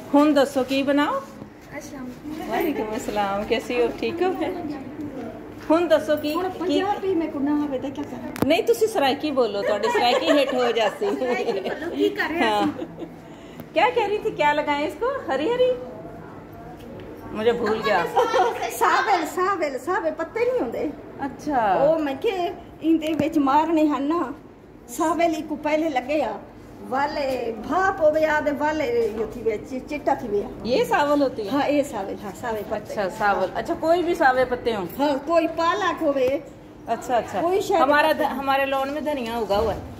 हुन दसो की बनाओ। वालेकुम अस्सलाम, कैसी हो? ठीक हो? हुन दसो की पंजाबी में को ना आवे ते क्या करा? नहीं तुसी सराइकी बोलो, थोड़ी सराइकी हिट हो जासी। की कर रहे हाँ। क्या कह रही थी, क्या लगाएं इसको? हरी हरी मुझे भूल गया। सावेल सावेल सावे पत्ते नहीं होंदे। अच्छा ओ मैं के इंदे विच मारने हन ना, सावेल को पहले लगे आ वाले भाप होवे आ दे वाले यो थी वे चिट्टा थी वे। ये सावल होती है? हां ये सावेल, हां सावे पत्ते। अच्छा सावल, अच्छा कोई भी सावे पत्ते हो? हां कोई पालक होवे। अच्छा अच्छा, कोई शायद हमारे लॉन में धनिया उगा हुआ है।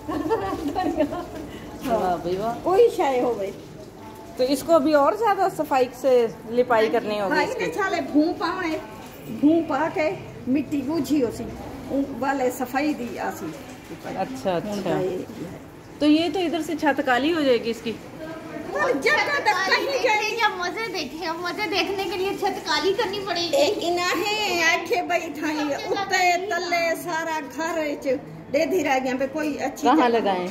वाह भाई वाह। कोई शाय होवे तो इसको अभी और ज्यादा सफाई से लिपाई करनी होगी। हां इने छाले भूं पावे, भूं पा के मिट्टी बूझी होसी वाले सफाई दी आसी। अच्छा अच्छा, तो ये तो इधर से छत काली हो जाएगी इसकी। जगह तक कहीं गए या मजे देखे, अब मजे देखने के लिए छत काली करनी पड़ेगी। इना है आखे भाई थाई उत्ते तले सारा घर च डेधी रह गया पे कोई अच्छी कहाँ लगाएं?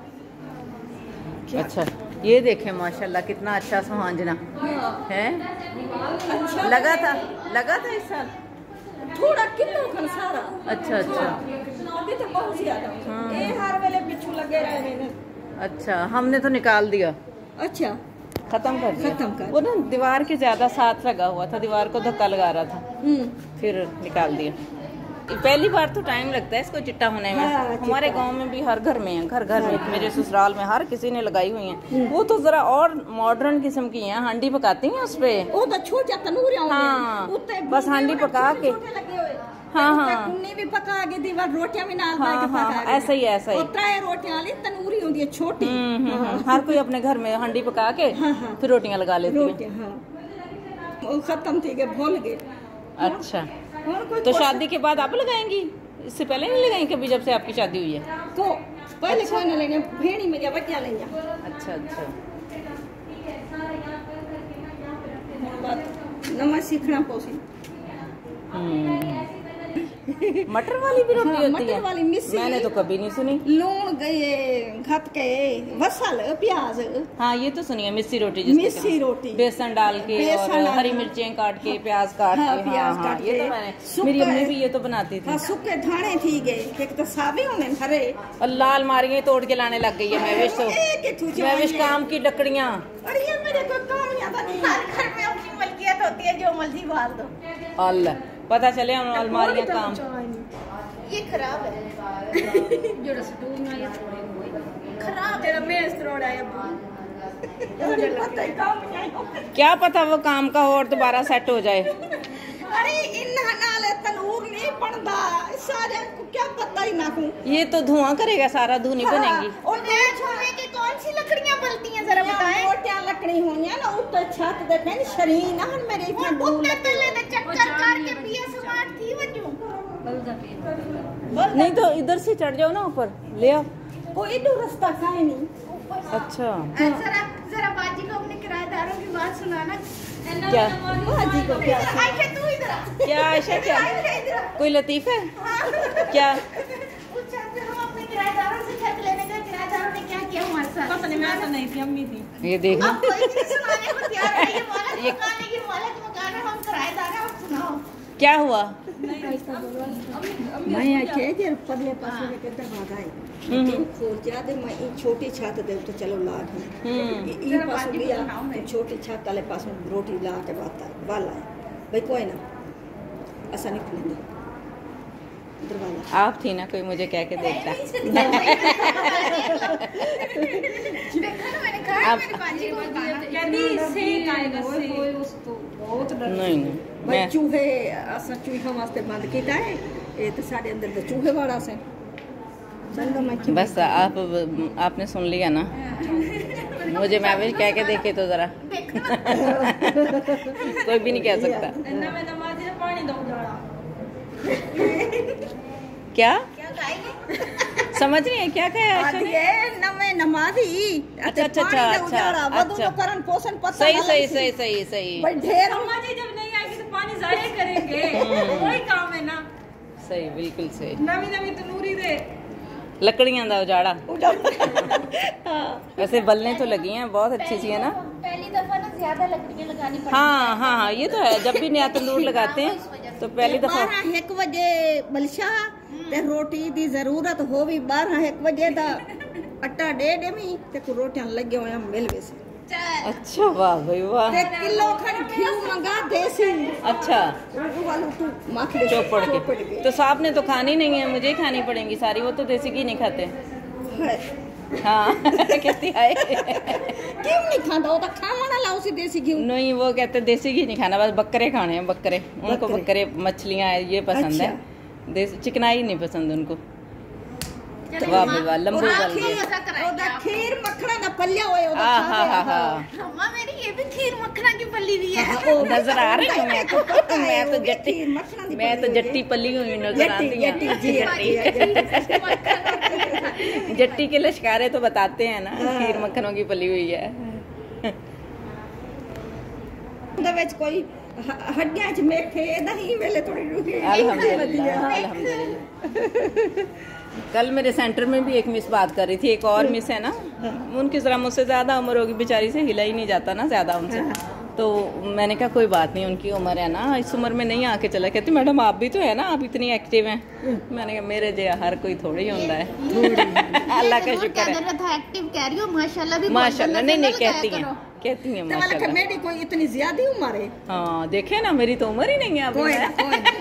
अच्छा ये देखें माशाल्लाह कितना अच्छा सुहांजना है। अच्छा लगा था इस साल थोड़ा किलो खन सारा। अच्छा अच्छा, अभी तो बहुत ज्यादा ये हर वेले बिच्छू लगे रहे हैं। अच्छा हमने तो निकाल दिया। अच्छा खत्म कर दिया। खत्म कर वो ना दीवार के ज्यादा साथ लगा हुआ था, दीवार को धक्का लगा रहा था, फिर निकाल दिया। पहली बार तो टाइम लगता है इसको चिट्टा होने में। हाँ, हमारे गांव में भी हर घर में है, घर घर में मेरे ससुराल में हर किसी ने लगाई हुई है। वो तो जरा और मॉडर्न किस्म की हैं, हांडी पकाती हैं उसपे। वो तो छोटा तनूर है। हाँ बस हांडी पका के, हाँ हाँ कुन्नी भी पका के दीवार रोटियां भी नाल हाँ, पका हाँ, ऐसा ही ऐसा ही। त्रै रोटियां वाली तनूरी होती है छोटी। हर कोई अपने घर में हांडी पका के फिर रोटियां लगा लेती है। वो खत्म थी गए, भूल गए। अच्छा तो शादी के बाद आप लगाएंगी? इससे पहले नहीं लगाएंगी कभी, जब से आपकी शादी हुई है? तो पहले कोई ना लेने भेड़ी में जा बच्चा ले जा। अच्छा अच्छा, नमक सीखना पोसी। मटर वाली भी रोटी होती मटर है? वाली मिस्सी मैंने तो कभी नहीं सुनी। लून गए घट के वसल प्याज। हाँ ये तो सुनिए मिस्सी रोटी, मिस्सी रोटी बेसन डाल के और हरी मिर्चें काट के प्याज काट के। प्याज काट ये तो मैंने, मेरी अम्मी भी ये तो बनाती थी। सूखे धाने थी गए एक तो सावे होने हरे और लाल मारियां तोड़ के लाने लग गई है महविश तो। महविश काम की लकड़ियाँ। अरे ये मेरे को काम याद नहीं। हर घर में अपनी मलकियत होती है, जो मर्जी बाल दो। अल्लाह पता चले हम अलमारियाँ काम। ये खराब है जो रसगुल्ला ना ये खराब तेरा मैं इस तरह उड़ाया। क्या पता वो काम का हो और दोबारा सेट हो जाए। अरे इन नाले तनूर नहीं बनता सारे को क्या पता ही ना को। ये तो धुआं करेगा सारा, धुनी बनेगी। और नया छोड़ने की कौन सी लकड़ियां बनती हैं जरा बताएं? मोटियां लकड़ी होनी है ना ऊपर छत दे पे शरीर ना मेरे इतना दूर तले ने चक्कर करके पिए समाट थी वजू। नहीं तो इधर से चढ़ जाओ ना ऊपर, ले आओ। कोई दूर रास्ता काहे नहीं। अच्छा जरा बाजी को अपने किराएदारों की बात सुनाना। क्या बाजी को क्या? आयशा तू इधर आ। क्या आयशा क्या कोई लतीफ है क्या? हम अपने किराएदारों से छत लेने गए, किराएदारों ने क्या किया हमारे साथ पता नहीं, मैं तो नहीं थी, अम्मी थी। ये देखो अब कोई चीज़ सुनाने को तैयार है। ये मालिक मकान है, ये मालिक मकान है, हम किराएदार हैं। अब सुनाओ क्या हुआ। मैं आके जर पगले पास में के भाग आई खोल जाते मैं छोटी छत दे तो चलो ला के ई पास लिया छोटी छत वाले पास में रोटी ला के वाला भाई कोई ना ऐसा नहीं खुलेंगे दरवाजा। आप थी ना, कोई मुझे कह के देखता। नहीं भाई चूहे असा चूहे वास्ते बंद किया है ये तो साढ़े अंदर तो चूहे वाला से बस आपने सुन लिया ना। मुझे महविश कह के देखे तो जरा। कोई भी नहीं कह सकता। क्या समझ रही है क्या कहा? नवे नमाजी। अच्छा अच्छा अच्छा अच्छा करण पोषण पता सही सही सही सही सही। भाई ढेर नमाजी जब नहीं आएगी तो पानी जाया करेंगे। वही काम है ना। सही बिल्कुल सही। नवी नवी तनूरी दे लकड़ियां दा उजाड़ा। वैसे बल्लें तो लगी हैं बहुत अच्छी सी है ना। पहली दफा ना ज्यादा लकड़ियां लगानी पड़ती हाँ हाँ हाँ, ये तो है, जब भी नया तंदूर लगाते हैं तो पहली दफा 12-1 वजे बलशा ते रोटी दी जरूरत होवी 12-1 वजे दा आटा डे देमी ते को रोटियां लगे होया मिलवे से। अच्छा, वाह भाई वाह। ते किलो खन घी मंगा देसी। अच्छा, वो वाला तू माखड़े चौपड़ के। तो साहब ने तो खानी नहीं है, मुझे ही खानी पड़ेंगी सारी, वो तो देसी घी नहीं खाते। हाँ कहती है क्यों नहीं खाता, वो तो खाना लाओ सी देसी घी। नहीं, वो कहते देसी घी नहीं खाना, बस बकरे खाने हैं, बकरे। उनको बकरे मछलियाँ ये पसंद है, देसी चिकनाई नहीं पसंद उनको। वाह भाई वाह, लंबू उबल गए। ओदा खीर मक्खना दा पल्ला होए ओदा हाँ हाँ हाँ, अम्मा मेरी ये भी खीर मक्खना की पल्ली भी है। नजर आ रही है मैं तो जट्टी पली हुई नजर आती है। जट्टी के लश्कारे तो बताते हैं ना, खीर मक्खनों की पली हुई है। कोई हड्डियां च मेथे दही वेले थोड़ी रुकी। अल्हम्दुलिल्लाह अल्हम्दुलिल्लाह। कल मेरे सेंटर में भी एक मिस बात कर रही थी, एक और मिस है ना, उनकी जरा मुझसे ज्यादा उम्र होगी, बेचारी से हिला ही नहीं जाता ना ज्यादा उनसे। तो मैंने कहा कोई बात नहीं, उनकी उम्र है ना, इस उम्र में नहीं आके चला। कहती मैडम आप भी तो है ना, आप इतनी एक्टिव हैं। मैंने कहा मेरे जैसा हर कोई थोड़ी होता है। अल्लाह का शुक्र है। एक्टिव कह रही हो, माशाल्लाह भी माशाल्लाह। नहीं कहती हैं माशाल्लाह। मेरी कोई इतनी ज्यादा उम्र है। हाँ देखे ना, मेरी तो उम्र ही नहीं है अभी।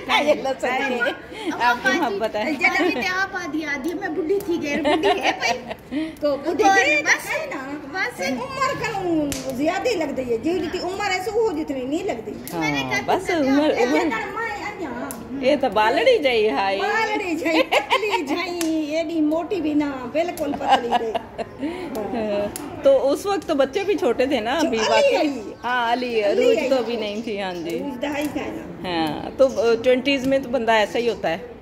आपकी मोहब्बत है। आप आधी मैं बुढ़ी थी, गैर बुढ़ी है भाई तो बुढ़ी है ना, बस उम्र का ज्यादा ही लगती है, जितनी उम्र है वो जितनी नहीं लगती। बस उम्र ये तो बालड़ी जाई हाय, बालड़ी जाई पतली जाई, एडी मोटी भी ना, बिल्कुल पतली दे। तो उस वक्त तो बच्चे भी छोटे थे ना अभी। हाँ अली रूज तो अभी नहीं थी। हाँ जी हाँ, तो 20s में तो बंदा ऐसा ही होता है।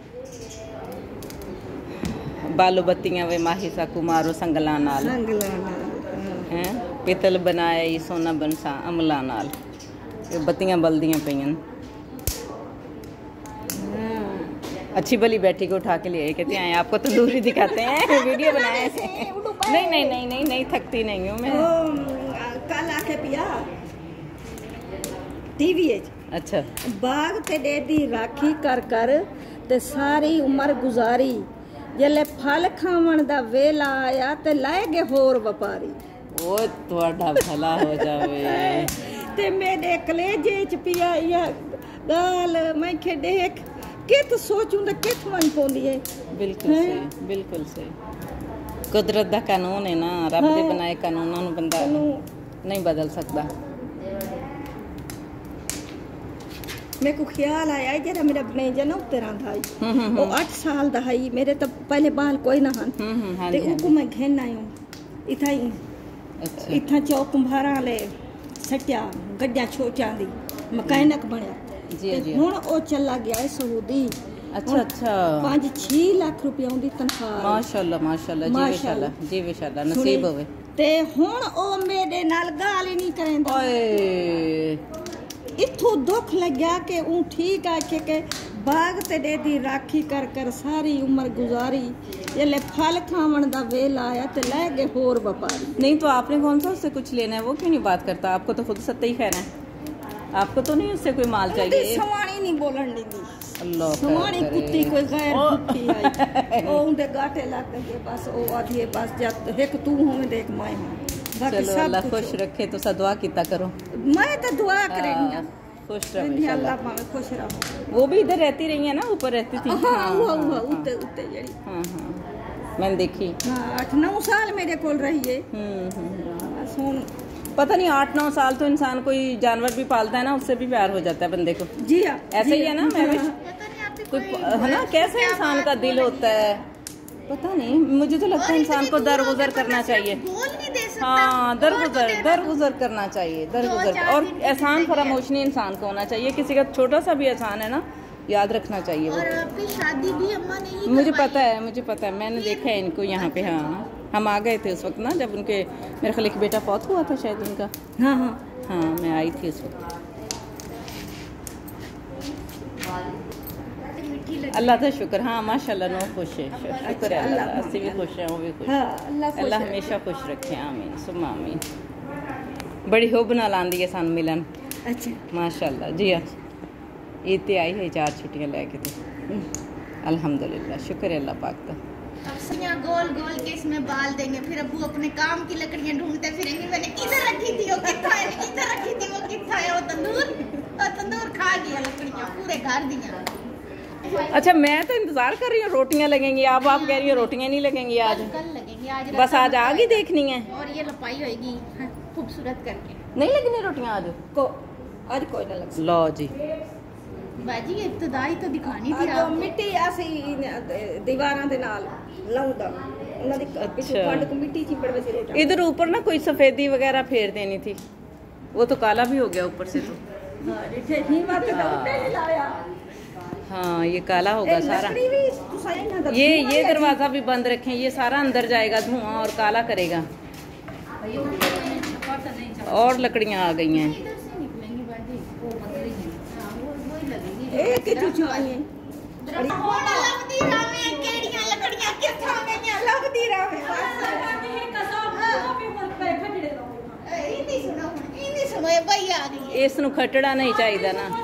बालो बत्तियां वे माही सा कुमारो संगला नाल हैं, पितल बनाए सोना बनसा अमला नाल, बत्तियां बलदियां पईयां। अच्छी भली बैठी को उठा के लिए कहते हैं आपको तंदूरी दिखाते हैं, वीडियो बनाए। नहीं थकती नहीं हूँ मैं। कल आके पिया टीवी। अच्छा, बाग ते डेदी राखी कर कर ते सारी उम्र गुजारी, जले फल खावन दा वेला आया ते लाए गए होर व्यापारी। वो तुहाडा भला हो जावे। ते मेरे कलेजे च पिया या गाल मैं के देख के तो सोचूं दा किथ वन पोंदी है। बिल्कुल सही, बिल्कुल सही। कुदरत दा कानून है ना, रब दे बनाए कानूनां नूं बंदा नहीं बदल सकता। मेरे को ख्याल आया जरा मेरा बनेजा ना उतरा था, वो 8 साल दा है, मेरे तो पहले बाल कोई ना हन ते उको मैं घेन आयो इथा ही। अच्छा, इथा चौक कुंभारा ले सटिया गड्डियां छोचां दी मकैनिक बनया जी। हुन ओ चला गया है सऊदी। अच्छा 5-6 लाख रुपया उनकी तनख्वाह। माशाल्लाह माशाल्लाह जी माशाल्लाह जी माशाल्लाह, नसीब होवे। ते हुन ओ मेरे नाल गाल ही नहीं करेंदा। ओए इथों दुख लग्या के ऊ ठीक आके के बाग ते डेदी राखी कर कर सारी उम्र गुजारी, जले फल खावन दा वेला आया ते ले गए होर व्यापारी। नहीं तो आपने कौन सा उससे कुछ लेना है, वो क्यों नहीं बात करता? आपको तो खुद सत्ता ही कहना है, आपको तो नहीं उससे कोई माल चाहिए। समानी नहीं बोलन दी, अल्लाह समानी कुत्ती कोई गैर कुत्ती आई ओ उनके गाटे लग गए, बस ओ आधी बस जब एक तू होवे देख मैं हूं। चलो अल्लाह खुश रखे, तो सा दुआ किता करो। मैं तो दुआ करेंगी खुश रहे अल्लाह पावे खुश रहो। वो भी इधर रहती रही है ना, ऊपर रहती थी। हां हुआ उते उते जड़ी। हां मैंने देखी। हां 8-9 साल मेरे कोल रही है। सुन पता नहीं 8-9 साल तो इंसान कोई जानवर भी पालता है ना, उससे भी प्यार हो जाता है बंदे को। जी हाँ ऐसा ही है ना। मैं कोई है ना, कैसे इंसान का दिल होता है पता नहीं, मुझे तो लगता है इंसान को दरगुजर करना चाहिए। हाँ दरगुजर करना चाहिए, दरगुजर। और एहसान फरामोश नहीं इंसान को होना चाहिए, किसी का छोटा सा भी एहसान है ना याद रखना चाहिए। और आपकी शादी भी अम्मा नहीं मुझे पता है, मैंने देखा है इनको यहाँ पे। हाँ हम आ गए थे उस वक्त ना, जब उनके मेरे ख्याल एक बेटा फौत हुआ था शायद उनका। हाँ मैं आई थी उस वक्त। अल्लाह का शुक्र। हाँ माशाल्लाह नो खुश है, शुक्र है अल्लाह, अस्सी भी खुश है, वो भी खुश। अल्लाह हमेशा खुश रखे, आमीन सुम्मा आमीन। बड़ी हुब नाल आंदी है सानू मिलन। अच्छा माशाल्लाह जी। हाँ ईद ते आई है 4 छुट्टियां लेके तो अल्हम्दुलिल्लाह, शुक्र है अल्लाह पाक का। अब सैया गोल गोल के इसमें बाल देंगे, फिर अब्बू अपने काम की लकड़ियां ढूंढते फिरेंगे, मैंने किधर रखी थी वो कितना है, किधर रखी थी वो कितना है, वो तंदूर खा गया लकड़ियां पूरे घर दिया। अच्छा मैं तो इंतजार कर रही हूँ रोटियां लगेंगी, आप कह रही हो रोटियां नहीं लगेंगी आज? कल लगेंगी, आज बस आज आग ही देखनी है और ये लपाई होगी खूबसूरत करके। नहीं लगनी रोटियां आज को आज कोई ना लग लो जी। बाजी ये इब्तदाई तो दिखानी थी आज आपको। मिट्टी ऐसी दीवारां दे नाल लाऊंदा उन्हां दी पिछू पंड को मिट्टी चिपड़ वैसे रोटा। इधर ऊपर ना कोई सफेदी वगैरह फेर देनी थी, वो तो काला भी हो गया ऊपर से तो। हां इथे ही बात तो नहीं लाया। हाँ ये काला होगा सारा। लकड़ी भी तुसाई ना ये दरवाजा भी बंद रखें, ये सारा अंदर जाएगा धुआं और काला करेगा। और लकड़ियां आ गई हैं। इधर से निकलेंगी बाजी, वो पतली है। हां वो ही लगेगी। एक ही चुचू आई है होड़ा लबदी रावे केड़ियां लकड़ियां किथा गईयां लबदी रावे इनी सुनो ये भाई आ गई है। इस नु खटड़ा नहीं चाहिए ना।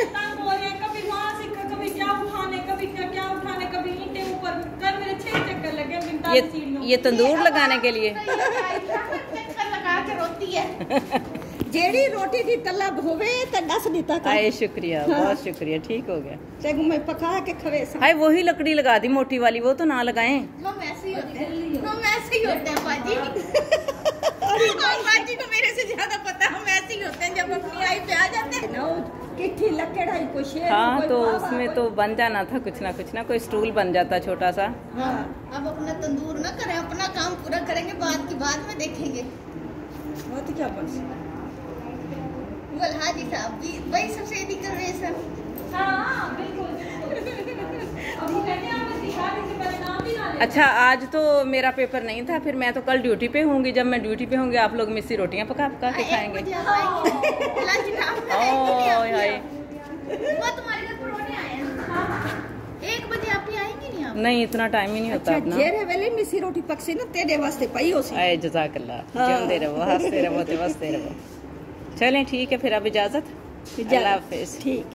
ये तंदूर लगाने के लिए चक्कर लगा के रोती है। जेड़ी रोटी दी तलब होवे त दस दिता कर। आए शुक्रिया, बहुत शुक्रिया, ठीक हो गया। तेगु मैं पका के खवे सा। हाय वही लकड़ी लगा दी मोटी वाली, वो तो ना लगाएं। हम ऐसे ही होते हैं, हम ऐसे ही होते हैं बाजी। बाजी को मेरे से ज्यादा पता है, हम ऐसे ही होते हैं जब अपनी आई पे आ जाते हैं ना किठी लकड़ाई को शेर हाँ कोई तो बाबा, उसमें तो बन जाना था कुछ ना कोई स्टूल बन जाता छोटा सा। हाँ अब अपना तंदूर ना करें, अपना काम पूरा करेंगे, बाद की बाद में देखेंगे। वो तो क्या बन वल हाजी साहब भी वही सफेदी कर रहे सर। अच्छा आज तो मेरा पेपर नहीं था, फिर मैं तो कल ड्यूटी पे होंगी। जब मैं ड्यूटी पे होंगी आप लोग मिस्सी रोटियां पका के खाएंगे। लंच टाइम ओह हाय वो तुम्हारे घर परोने आए हैं। 1 बजे आप ही आएंगे नहीं आप? नहीं इतना टाइम ही नहीं होता अच्छा अपना। जेरे वेले मिसी रोटी पकसी ना तेरे वास्ते पई होसी। आए जज़ाकल्लाह, हाँ। जिंदे रहो, हंसते रहो, ते बसते रहो। चलें ठीक है फिर, अब इजाजत। अल्लाह हाफिज़। ठीक